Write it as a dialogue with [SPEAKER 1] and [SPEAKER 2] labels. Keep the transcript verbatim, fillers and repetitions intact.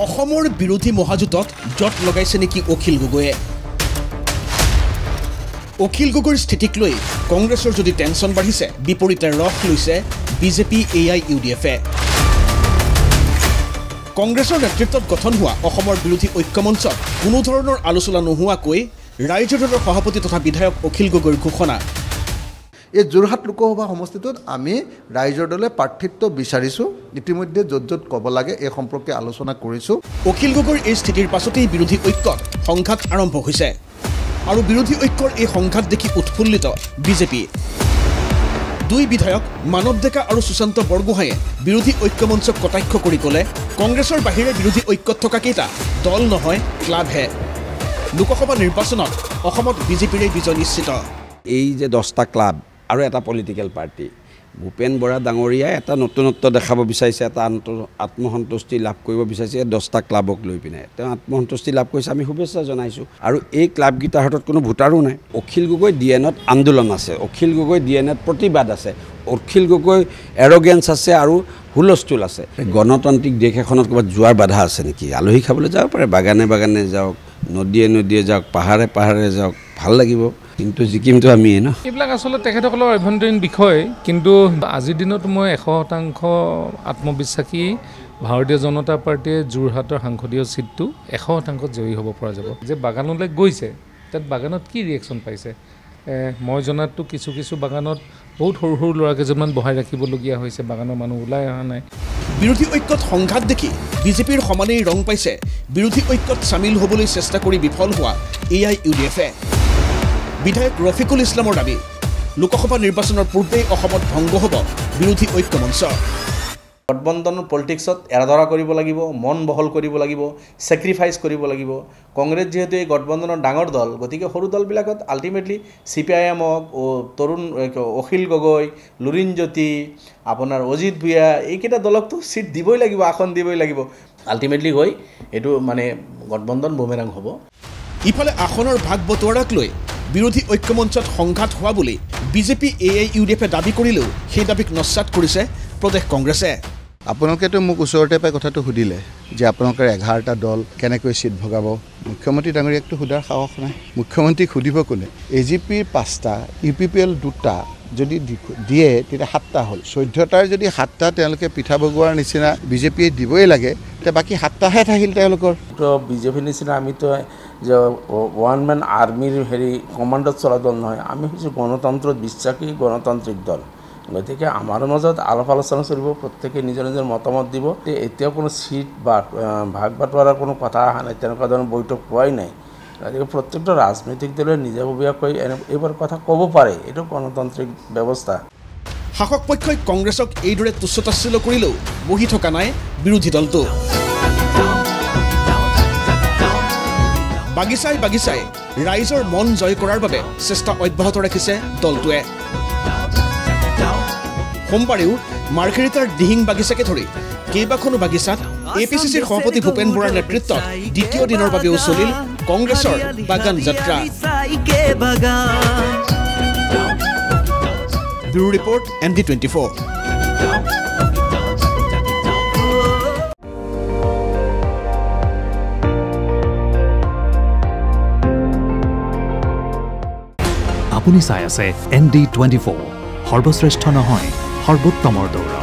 [SPEAKER 1] অসমৰ বিৰোধী মহাজোঁটত জট লগাইছে নেকি অখিল গগৈয়ে অখিল গগৈৰ স্থিতিক লৈ কংগ্ৰেছৰ যদি টেনচন বাঢ়িছে বিপৰীতে ৰখ লৈছে BJP A I U D এফে কংগ্ৰেছৰ নেতৃত্বত গঠন হোৱা অসমৰ বিৰোধী ঐক্যমঞ্চত কোনো ধৰণৰ আলোচনা নোহোৱাকৈ ৰাজ্য দলৰ সভাপতি তথা বিধায়ক অখিল গগৈৰ ঘোষণা
[SPEAKER 2] এই যোৰহাট লোকসভা সমষ্টিটোত আমি ৰাইজৰ দলে প্ৰাৰ্থিত্ব বিচাৰিছোঁ ইতিমধ্যে য'ত য'ত ক'ব লাগে এই সম্পৰ্কে আলোচনা কৰিছোঁ
[SPEAKER 1] অখিল গগৈৰ এই স্থিতিৰ পাছতেই বিৰোধী ঐক্যত সংঘাত আৰম্ভ হৈছে আৰু বিৰোধী ঐক্যৰ এই সংঘাত দেখি উৎফুল্লিত বিজেপি দুই বিধায়ক মানৱ ডেকা আৰু সুশান্ত বৰগোহাঁয়ে বিৰোধী ঐক্যমঞ্চক কটাক্ষ কৰি ক'লে কংগ্ৰেছৰ বাহিৰে বিৰোধী ঐক্যত থকা কেইটা দল নহয় ক্লাবহে লোকসভা নিৰ্বাচনত অসমত বিজেপিৰে বিজয় নিশ্চিত
[SPEAKER 3] এই যে দহটা ক্লাব আৰু এটা পলিটিক্যাল পাৰ্টি ভূপেন বৰা ডাঙৰীয়াই এটা নতুনত্ব দেখাব বিচাৰিছে এটা আত্মসন্তুষ্টি লাভ কৰিব বিচাৰিছে দহটা ক্লাবক লৈ পিনে তেওঁ আত্মসন্তুষ্টি লাভ কৰিছে আমি শুভেচ্ছা জনাইছোঁ আৰু এই ক্লাবকেইটাৰ হাতত কোনো ভোটাৰো নাই অখিল গগৈ ডি এনত আন্দোলন আছে অখিল গগৈ ডি এনত প্ৰতিবাদ আছে অখিল গগৈ এৰগেঞ্চ আছে আৰু হুলস্থুল আছে গণতান্ত্ৰিক দেশ এখনত ক'ৰবাত যোৱাৰ বাধা আছে নেকি আলহী খাবলৈ যাব পাৰে বাগানে বাগানে যাওক নদীয়ে নদীয়ে যাওক পাহাৰে পাহাৰে যাওক ভাল লাগিব কিন্তু জিকিমটো আমি ন
[SPEAKER 4] এইবিলাক আসলে তেখেতসকলৰ অভ্যন্তৰীণ বিষয় কিন্তু আজিৰ দিনত মই এশ শতাংশ আত্মবিশ্বাসী ভাৰতীয় জনতা পাৰ্টিয়ে যোৰহাটৰ সাংসদীয় সিটটো এশ শতাংশ জয়ী হ'ব পৰা যাব যে বাগানলৈ গৈছে তাত বাগানত কি ৰিয়েকশ্যন পাইছে মই জনাততো কিছু কিছু বাগানত বহুত সৰু সৰু ল'ৰা কেইজনমান বহাই ৰাখিবলগীয়া হৈছে বাগানৰ মানুহ ওলাই অহা নাই
[SPEAKER 1] বিৰোধী ঐক্যত সংঘাত দেখি বিজেপিৰ সমানেই ৰং পাইছে বিৰোধী ঐক্যত চামিল হ'বলৈ চেষ্টা কৰি বিফল হোৱা এ আই ইউ ডি এফে বিধায়ক ৰফিকুল ইছলামৰ দাবী লোকসভা নিৰ্বাচনৰ পূৰ্বেই অসমত ভংগ হ'ব বিৰোধী ঐক্যমঞ্চ
[SPEAKER 5] গঠবন্ধনৰ পলিটিক্সত এৰাধৰা কৰিব লাগিব মন বহল কৰিব লাগিব চেক্ৰিফাইচ কৰিব লাগিব কংগ্ৰেছ যিহেতু এই গঠবন্ধনৰ ডাঙৰ দল গতিকে সৰু দলবিলাকত ultimately C P I M হওক তৰুণ অখিল গগৈ লুৰিণজ্যোতি আপোনাৰ অজিত ভূঞা এইকেইটা দলকতো চিট দিবই লাগিব আসন দিবই লাগিব আল্টিমেটলি গৈ এইটো মানে গঠবন্ধন বুমেৰাং হ'ব
[SPEAKER 1] ইফালে আসনৰ ভাগ বটোৱাৰাক লৈ বিৰোধী ঐক্যমঞ্চত সংঘাত হোৱা বুলি BJP A I U D এফে দাবী কৰিলেও সেই দাবীক নস্যাৎ কৰিছে প্ৰদেশ কংগ্ৰেছে
[SPEAKER 2] আপোনালোকেতো মোক ওচৰতে পাই কথাটো সুধিলে যে আপোনালোকৰ এঘাৰটা দল কেনেকৈ চিট ভগাব মুখ্যমন্ত্ৰী ডাঙৰীয়াকতো সোধাৰ সাহস নাই মুখ্যমন্ত্ৰীক সুধিব কোনে এ জি পিৰ পাঁচটা ইউ পি পি এল দুটা যদি দিয়ে তেতিয়া সাতটা হ'ল চৈধ্যটাৰ যদি সাতটা তেওঁলোকে পিঠা ভগোৱাৰ নিচিনা বিজেপিয়ে দিবই লাগে তেতিয়া বাকী সাতটাহে থাকিল তেওঁলোকৰ
[SPEAKER 6] তো বিজেপিৰ নিচিনা আমিতো যে ওৱান মেন আৰ্মিৰ হেৰি কমাণ্ডত চলা দল নহয় আমি হৈছে গণতন্ত্ৰত বিশ্বাসী গণতান্ত্ৰিক দল গতিকে আমাৰ মাজত আলাপ আলোচনা চলিব প্ৰত্যেকে নিজৰ নিজৰ মতামত দিব এতিয়াও কোনো চিট বা ভাগ বাটোৱাৰাৰ কোনো কথা অহা নাই তেনেকুৱা ধৰণৰ বৈঠক হোৱাই নাই গতিকে প্ৰত্যেকটা ৰাজনৈতিক দলে নিজাববীয়াকৈ এইবাৰ কথা ক'ব পাৰে এইটো গণতান্ত্ৰিক ব্যৱস্থা
[SPEAKER 1] শাসক পক্ষই কংগ্ৰেছক এইদৰে তুচ্ছতাচ্ছিল্য কৰিলেও বহি থকা নাই বিৰোধী দলটো বাগিচাই বাগিচাই ৰাইজৰ মন জয় কৰাৰ বাবে চেষ্টা অব্যাহত ৰাখিছে দলটোৱে সোমবাৰেও মাৰ্ঘেৰিটাৰ দিহিং বাগিচাকে ধৰি কেইবাখনো বাগিচাত এ পি চি চিৰ সভাপতি ভূপেন বৰাৰ নেতৃত্বত দ্বিতীয় দিনৰ বাবেও চলিল কংগ্ৰেছৰ বাগান যাত্ৰা bureau report N D twenty four
[SPEAKER 7] আপুনি চাই আছে এন ডি টুৱেণ্টি ফ'ৰ সৰ্বশ্ৰেষ্ঠ নহয় সৰ্বোত্তমৰ দৌৰ